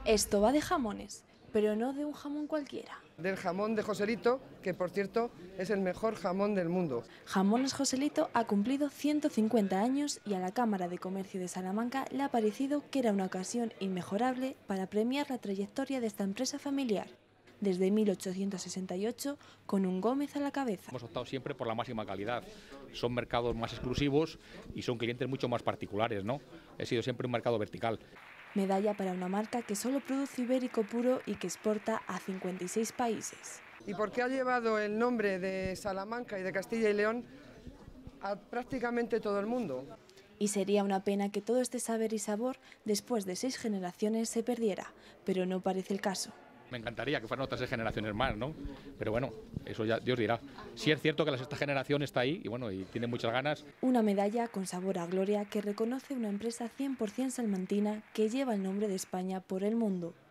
Esto va de jamones, pero no de un jamón cualquiera. Del jamón de Joselito, que por cierto es el mejor jamón del mundo. Jamones Joselito ha cumplido 150 años y a la Cámara de Comercio de Salamanca le ha parecido que era una ocasión inmejorable para premiar la trayectoria de esta empresa familiar. Desde 1868, con un Gómez a la cabeza. Hemos optado siempre por la máxima calidad. Son mercados más exclusivos y son clientes mucho más particulares, ¿no? He sido siempre un mercado vertical. Medalla para una marca que solo produce ibérico puro y que exporta a 56 países. Y porque ha llevado el nombre de Salamanca y de Castilla y León a prácticamente todo el mundo. Y sería una pena que todo este saber y sabor, después de 6 generaciones, se perdiera, pero no parece el caso. Me encantaría que fueran otras 6 generaciones más, ¿no? Pero bueno, eso ya Dios dirá. Sí es cierto que la sexta generación está ahí y bueno, y tiene muchas ganas. Una medalla con sabor a gloria que reconoce una empresa 100% salmantina que lleva el nombre de España por el mundo.